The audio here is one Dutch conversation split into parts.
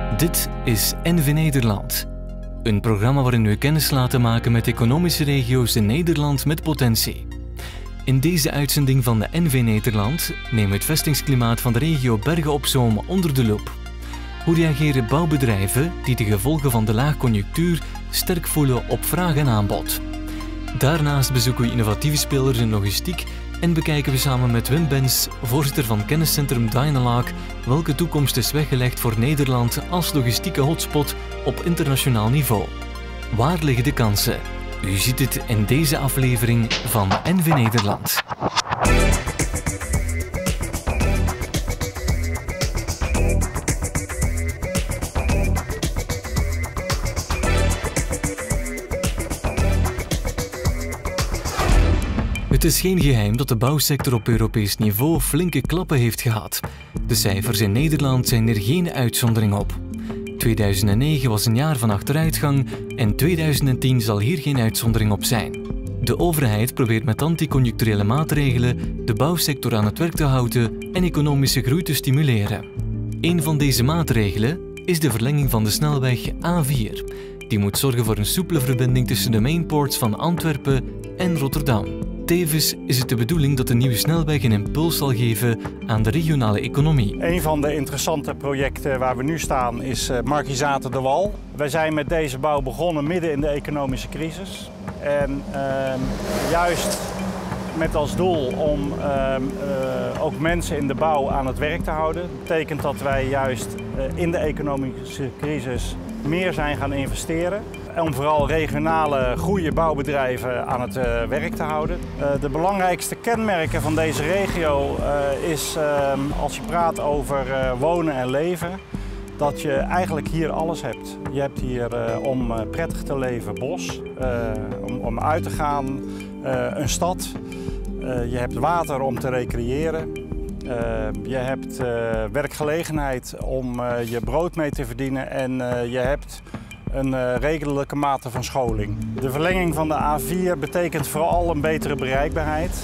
Dit is NV Nederland. Een programma waarin we kennis laten maken met economische regio's in Nederland met potentie. In deze uitzending van de NV Nederland nemen we het vestingsklimaat van de regio Bergen op Zoom onder de loep. Hoe reageren bouwbedrijven die de gevolgen van de laagconjunctuur sterk voelen op vraag en aanbod? Daarnaast bezoeken we innovatieve spelers in logistiek en bekijken we samen met Wim Bens, voorzitter van kenniscentrum Dynalog, welke toekomst is weggelegd voor Nederland als logistieke hotspot op internationaal niveau. Waar liggen de kansen? U ziet het in deze aflevering van NV Nederland. Het is geen geheim dat de bouwsector op Europees niveau flinke klappen heeft gehad. De cijfers in Nederland zijn er geen uitzondering op. 2009 was een jaar van achteruitgang en 2010 zal hier geen uitzondering op zijn. De overheid probeert met anticonjuncturele maatregelen de bouwsector aan het werk te houden en economische groei te stimuleren. Een van deze maatregelen is de verlenging van de snelweg A4. Die moet zorgen voor een soepele verbinding tussen de mainports van Antwerpen en Rotterdam. Tevens is het de bedoeling dat de nieuwe snelweg een impuls zal geven aan de regionale economie. Een van de interessante projecten waar we nu staan is Markizaten de Wal. Wij zijn met deze bouw begonnen midden in de economische crisis. En juist met als doel om ook mensen in de bouw aan het werk te houden. Dat betekent dat wij juist in de economische crisis meer zijn gaan investeren. Om vooral regionale goede bouwbedrijven aan het werk te houden. De belangrijkste kenmerken van deze regio is, als je praat over wonen en leven, dat je eigenlijk hier alles hebt. Je hebt hier om prettig te leven bos, om uit te gaan, een stad. Je hebt water om te recreëren. Je hebt werkgelegenheid om je brood mee te verdienen en je hebt een redelijke mate van scholing. De verlenging van de A4 betekent vooral een betere bereikbaarheid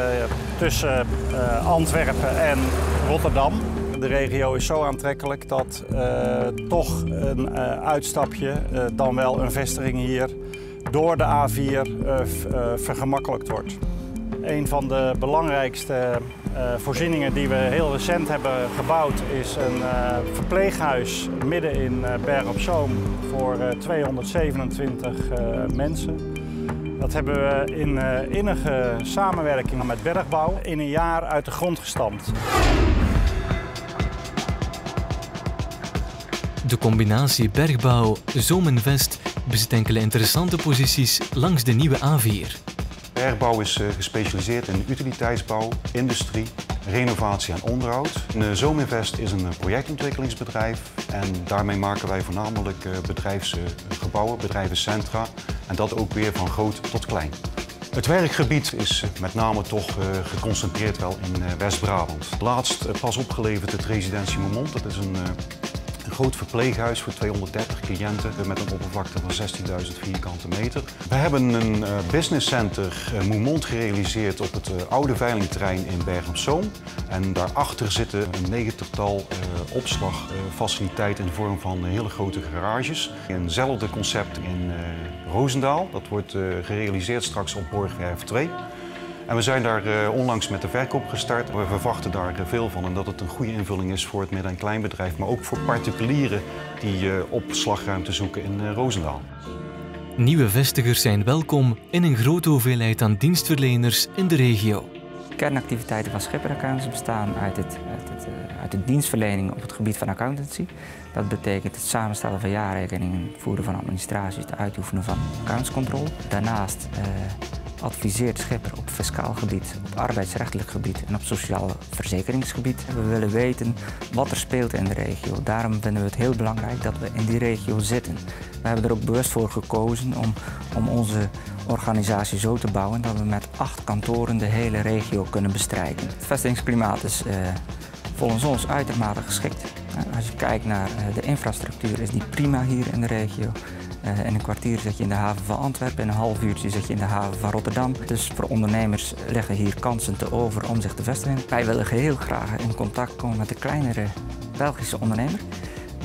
tussen Antwerpen en Rotterdam. De regio is zo aantrekkelijk dat toch een uitstapje, dan wel een vestiging hier, door de A4 vergemakkelijkt wordt. Een van de belangrijkste voorzieningen die we heel recent hebben gebouwd is een verpleeghuis midden in Bergen op Zoom voor 227 mensen. Dat hebben we in innige samenwerking met Bergbouw in een jaar uit de grond gestampt. De combinatie Bergbouw, Zoominvest bezit enkele interessante posities langs de nieuwe A4. Bergbouw is gespecialiseerd in utiliteitsbouw, industrie, renovatie en onderhoud. Zoominvest is een projectontwikkelingsbedrijf en daarmee maken wij voornamelijk bedrijfsgebouwen, bedrijvencentra en dat ook weer van groot tot klein. Het werkgebied is met name toch geconcentreerd wel in West-Brabant. Laatst pas opgeleverd het Residentie Moermond. Dat is een groot verpleeghuis voor 230 cliënten met een oppervlakte van 16.000 vierkante meter. We hebben een businesscenter Moermond gerealiseerd op het oude veilingterrein in Bergen op Zoom. En daarachter zitten een 90-tal opslagfaciliteiten in de vorm van hele grote garages. Eenzelfde concept in Roosendaal. Dat wordt gerealiseerd straks op Borgwerf 2. En we zijn daar onlangs met de verkoop gestart. We verwachten daar veel van en dat het een goede invulling is voor het midden- en kleinbedrijf, maar ook voor particulieren die opslagruimte zoeken in Roosendaal. Nieuwe vestigers zijn welkom in een grote hoeveelheid aan dienstverleners in de regio. Kernactiviteiten van Schipper Accountants bestaan uit de dienstverlening op het gebied van accountancy. Dat betekent het samenstellen van jaarrekeningen, het voeren van administratie, het uitoefenen van accountscontrole. Daarnaast adviseert Schipper op fiscaal gebied, op arbeidsrechtelijk gebied en op sociaal verzekeringsgebied. We willen weten wat er speelt in de regio. Daarom vinden we het heel belangrijk dat we in die regio zitten. We hebben er ook bewust voor gekozen om onze organisatie zo te bouwen dat we met 8 kantoren de hele regio kunnen bestrijken. Het vestigingsklimaat is volgens ons uitermate geschikt. Als je kijkt naar de infrastructuur is die prima hier in de regio. In een kwartier zit je in de haven van Antwerpen, in een half uurtje zit je in de haven van Rotterdam. Dus voor ondernemers liggen hier kansen te over om zich te vestigen. Wij willen heel graag in contact komen met de kleinere Belgische ondernemer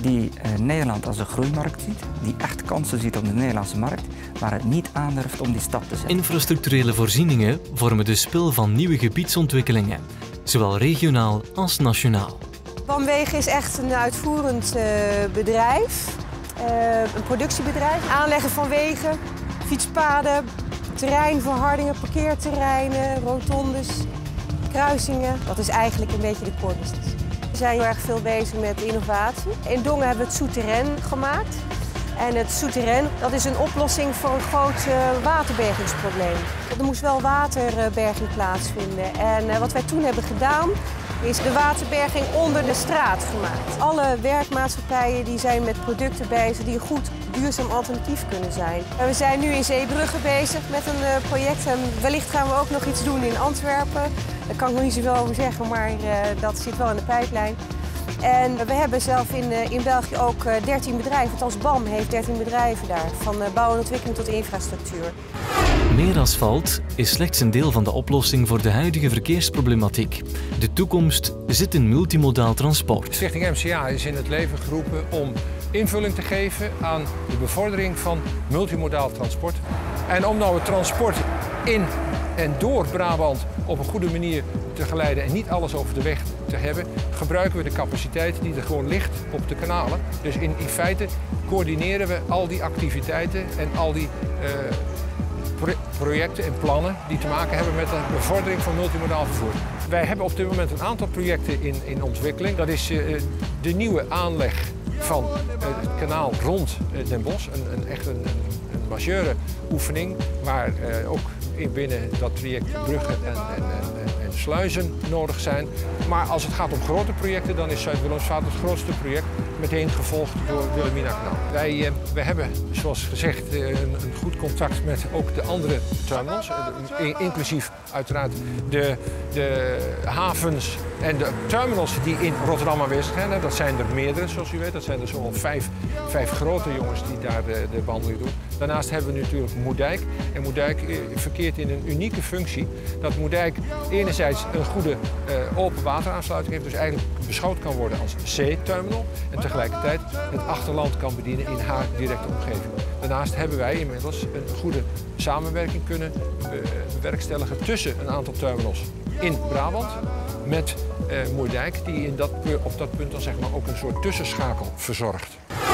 die Nederland als een groeimarkt ziet, die echt kansen ziet op de Nederlandse markt, maar het niet aandurft om die stap te zetten. Infrastructurele voorzieningen vormen de spil van nieuwe gebiedsontwikkelingen, zowel regionaal als nationaal. BAM-Wegen is echt een uitvoerend bedrijf, een productiebedrijf. Aanleggen van wegen, fietspaden, terreinverhardingen, parkeerterreinen, rotondes, kruisingen. Dat is eigenlijk een beetje de core business. We zijn heel erg veel bezig met innovatie. In Dongen hebben we het Souterrain gemaakt. En het Souterrain, dat is een oplossing voor een groot waterbergingsprobleem. Er moest wel waterberging plaatsvinden. En wat wij toen hebben gedaan, is de waterberging onder de straat gemaakt. Alle werkmaatschappijen die zijn met producten bezig die een goed duurzaam alternatief kunnen zijn. En we zijn nu in Zeebrugge bezig met een project en wellicht gaan we ook nog iets doen in Antwerpen. Daar kan ik nog niet zoveel over zeggen, maar dat zit wel in de pijplijn. En we hebben zelf in België ook 13 bedrijven, althans BAM heeft 13 bedrijven daar, van bouw en ontwikkeling tot infrastructuur. Meer asfalt is slechts een deel van de oplossing voor de huidige verkeersproblematiek. De toekomst zit in multimodaal transport. Stichting MCA is in het leven geroepen om invulling te geven aan de bevordering van multimodaal transport. En om nou het transport in en door Brabant op een goede manier te geleiden en niet alles over de weg te hebben, gebruiken we de capaciteit die er gewoon ligt op de kanalen. Dus in feite coördineren we al die activiteiten en al die projecten en plannen die te maken hebben met de bevordering van multimodaal vervoer. Wij hebben op dit moment een aantal projecten in ontwikkeling. Dat is de nieuwe aanleg van het kanaal rond Den Bosch. Echt een majeure oefening waar ook binnen dat traject bruggen en sluizen nodig zijn. Maar als het gaat om grote projecten, dan is Zuid-Willemsvaart het grootste project, meteen gevolgd door Wilhelmina-kanaal. Wij hebben, zoals gezegd, een goed contact met ook de andere terminals, inclusief uiteraard de havens en de terminals die in Rotterdam aanwezig zijn. Dat zijn er meerdere, zoals u weet. Dat zijn er zo'n vijf grote jongens die daar de behandeling doen. Daarnaast hebben we natuurlijk Moerdijk. En Moerdijk verkeert in een unieke functie. Dat Moerdijk enerzijds een goede open wateraansluiting heeft, dus eigenlijk beschouwd kan worden als C-terminal. En tegelijkertijd het achterland kan bedienen in haar directe omgeving. Daarnaast hebben wij inmiddels een goede samenwerking kunnen bewerkstelligen tussen een aantal terminals in Brabant met Moerdijk, die op dat punt dan zeg maar ook een soort tussenschakel verzorgt.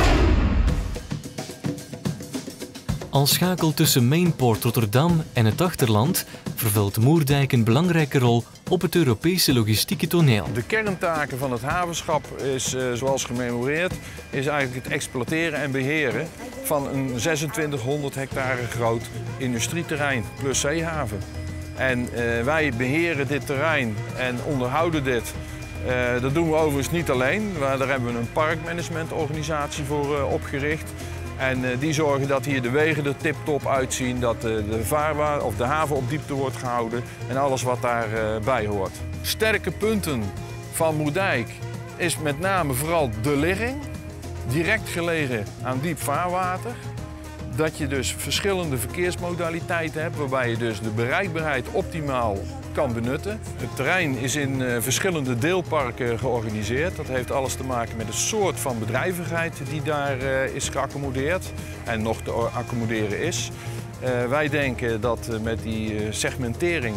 Als schakel tussen Mainport Rotterdam en het achterland vervult Moerdijk een belangrijke rol op het Europese logistieke toneel. De kerntaken van het havenschap is, zoals gememoreerd, is eigenlijk het exploiteren en beheren van een 2600 hectare groot industrieterrein plus zeehaven. En wij beheren dit terrein en onderhouden dit. Dat doen we overigens niet alleen, maar daar hebben we een parkmanagementorganisatie voor opgericht. En die zorgen dat hier de wegen er tip-top uitzien, dat de haven op diepte wordt gehouden en alles wat daarbij hoort. Sterke punten van Moerdijk is met name vooral de ligging, direct gelegen aan diep vaarwater. Dat je dus verschillende verkeersmodaliteiten hebt, waarbij je dus de bereikbaarheid optimaal kan benutten. Het terrein is in verschillende deelparken georganiseerd. Dat heeft alles te maken met de soort van bedrijvigheid die daar is geaccommodeerd en nog te accommoderen is. Wij denken dat met die segmentering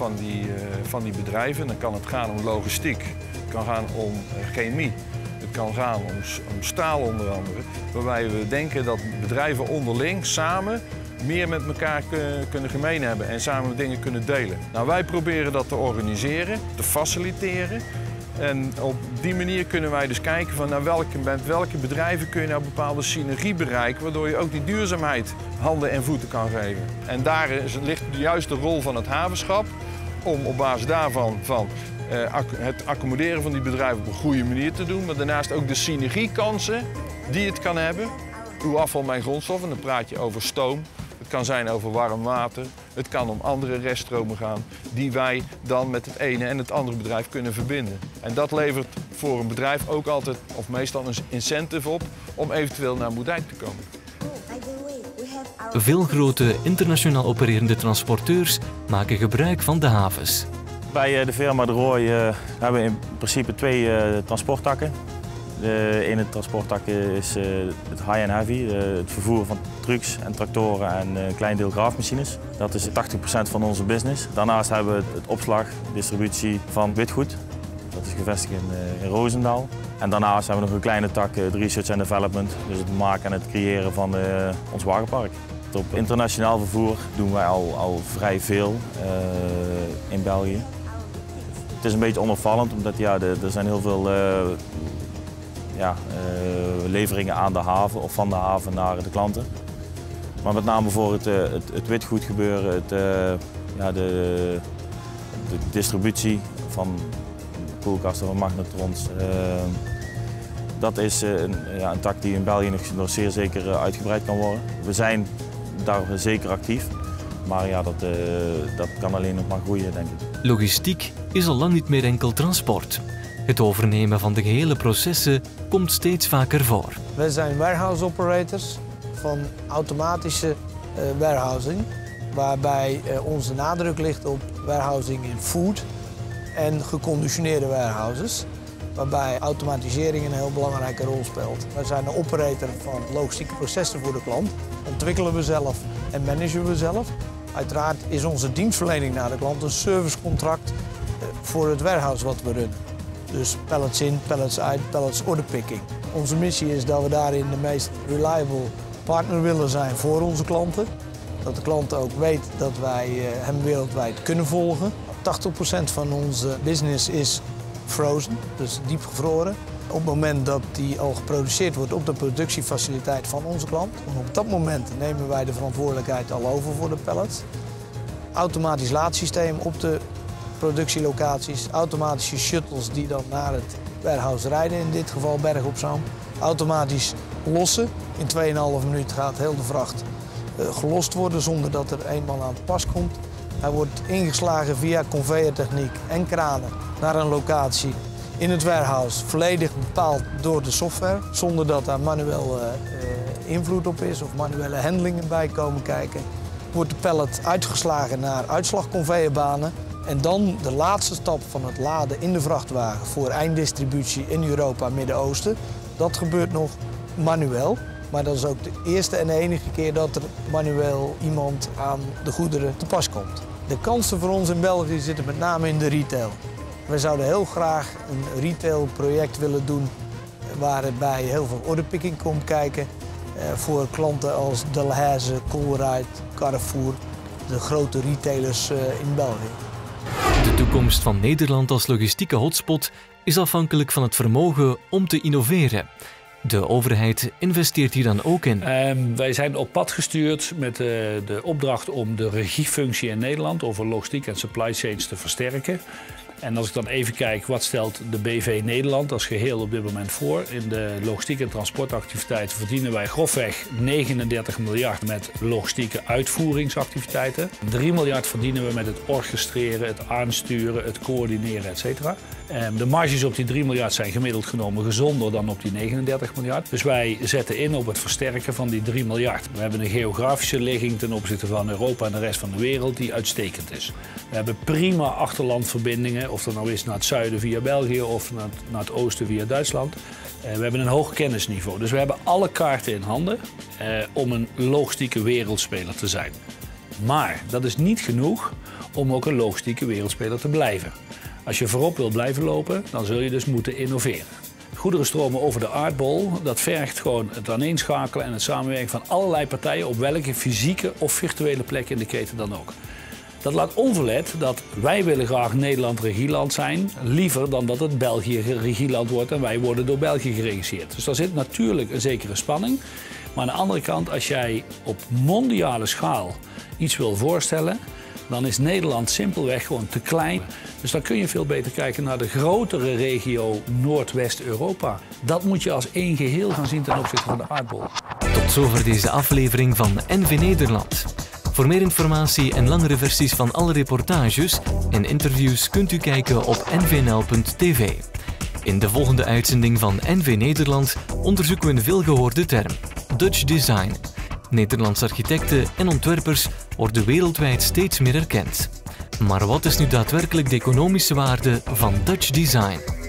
van die bedrijven, dan kan het gaan om logistiek, het kan gaan om chemie, het kan gaan om staal onder andere, waarbij we denken dat bedrijven onderling samen meer met elkaar kunnen gemeen hebben en samen dingen kunnen delen. Nou, wij proberen dat te organiseren, te faciliteren. En op die manier kunnen wij dus kijken van met welke bedrijven kun je nou bepaalde synergie bereiken, waardoor je ook die duurzaamheid handen en voeten kan geven. En daar ligt juist de rol van het havenschap om op basis daarvan het accommoderen van die bedrijven op een goede manier te doen, maar daarnaast ook de synergiekansen die het kan hebben. Uw afval, mijn grondstoffen, dan praat je over stoom. Het kan zijn over warm water, het kan om andere reststromen gaan die wij dan met het ene en het andere bedrijf kunnen verbinden. En dat levert voor een bedrijf ook altijd of meestal een incentive op om eventueel naar Moerdijk te komen. Veel grote internationaal opererende transporteurs maken gebruik van de havens. Bij de firma De Rooij hebben we in principe twee transporttakken. De ene transporttak is het high and heavy, het vervoer van trucks en tractoren en een klein deel graafmachines. Dat is 80% van onze business. Daarnaast hebben we het opslag, distributie van witgoed. Dat is gevestigd in Roosendaal. En daarnaast hebben we nog een kleine tak, research and development, dus het maken en het creëren van ons wagenpark. Op internationaal vervoer doen wij al vrij veel in België. Het is een beetje onopvallend, omdat er zijn heel veel leveringen aan de haven of van de haven naar de klanten. Maar met name voor het witgoed gebeuren, de distributie van koelkasten, van magnetrons. Dat is een tak die in België nog zeer zeker uitgebreid kan worden. We zijn daar zeker actief, maar ja, dat kan alleen nog maar groeien, denk ik. Logistiek is al lang niet meer enkel transport. Het overnemen van de gehele processen komt steeds vaker voor. Wij zijn warehouse operators van automatische warehousing, waarbij onze nadruk ligt op warehousing in food en geconditioneerde warehouses, waarbij automatisering een heel belangrijke rol speelt. Wij zijn een operator van logistieke processen voor de klant, ontwikkelen we zelf en managen we zelf. Uiteraard is onze dienstverlening naar de klant een servicecontract voor het warehouse wat we runnen. Dus pallets in, pallets uit, pallets orderpicking. Onze missie is dat we daarin de meest reliable partner willen zijn voor onze klanten. Dat de klant ook weet dat wij hem wereldwijd kunnen volgen. 80% van onze business is frozen, dus diepgevroren. Op het moment dat die al geproduceerd wordt op de productiefaciliteit van onze klant. En op dat moment nemen wij de verantwoordelijkheid al over voor de pallets. Automatisch laadsysteem op de productielocaties, automatische shuttles die dan naar het warehouse rijden, in dit geval Berg op Zoom. Automatisch lossen. In 2,5 minuten gaat heel de vracht gelost worden zonder dat er eenmaal aan het pas komt. Hij wordt ingeslagen via conveyortechniek en kranen naar een locatie in het warehouse, volledig bepaald door de software, zonder dat daar manueel invloed op is of manuele handelingen bij komen kijken. Wordt de pallet uitgeslagen naar uitslagconveyorbanen en dan de laatste stap van het laden in de vrachtwagen voor einddistributie in Europa, Midden-Oosten. Dat gebeurt nog manueel, maar dat is ook de eerste en de enige keer dat er manueel iemand aan de goederen te pas komt. De kansen voor ons in België zitten met name in de retail. Wij zouden heel graag een retailproject willen doen waarbij heel veel orderpicking komt kijken voor klanten als Delhaize, Colruyt, Carrefour, de grote retailers in België. De toekomst van Nederland als logistieke hotspot is afhankelijk van het vermogen om te innoveren. De overheid investeert hier dan ook in. Wij zijn op pad gestuurd met de opdracht om de regiefunctie in Nederland over logistiek en supply chains te versterken. En als ik dan even kijk, wat stelt de BV Nederland als geheel op dit moment voor? In de logistiek en transportactiviteiten verdienen wij grofweg 39 miljard met logistieke uitvoeringsactiviteiten. 3 miljard verdienen we met het orchestreren, het aansturen, het coördineren, etc. De marges op die 3 miljard zijn gemiddeld genomen gezonder dan op die 39 miljard. Dus wij zetten in op het versterken van die 3 miljard. We hebben een geografische ligging ten opzichte van Europa en de rest van de wereld die uitstekend is. We hebben prima achterlandverbindingen, of dat nou is naar het zuiden via België of naar het oosten via Duitsland. We hebben een hoog kennisniveau. Dus we hebben alle kaarten in handen om een logistieke wereldspeler te zijn. Maar dat is niet genoeg om ook een logistieke wereldspeler te blijven. Als je voorop wil blijven lopen, dan zul je dus moeten innoveren. Goederenstromen over de aardbol, dat vergt gewoon het aaneenschakelen en het samenwerken van allerlei partijen op welke fysieke of virtuele plek in de keten dan ook. Dat laat onverlet dat wij willen graag Nederland regieland zijn, liever dan dat het België regieland wordt en wij worden door België geregisseerd. Dus daar zit natuurlijk een zekere spanning. Maar aan de andere kant, als jij op mondiale schaal iets wil voorstellen, dan is Nederland simpelweg gewoon te klein. Dus dan kun je veel beter kijken naar de grotere regio Noordwest-Europa. Dat moet je als één geheel gaan zien ten opzichte van de aardbol. Tot zover deze aflevering van NV Nederland. Voor meer informatie en langere versies van alle reportages en interviews kunt u kijken op nvnl.tv. In de volgende uitzending van NV Nederland onderzoeken we een veelgehoorde term: Dutch Design. Nederlandse architecten en ontwerpers worden wereldwijd steeds meer erkend. Maar wat is nu daadwerkelijk de economische waarde van Dutch Design?